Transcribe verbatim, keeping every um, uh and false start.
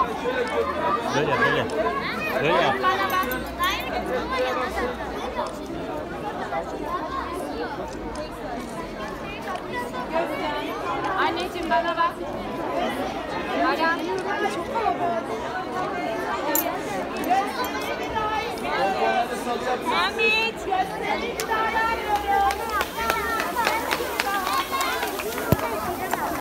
Böyle böyle. Böyle yap. Bana bak. Ama yanında. Anneciğim bana bak. Ayağım. Çok kalabalık. Ahmet.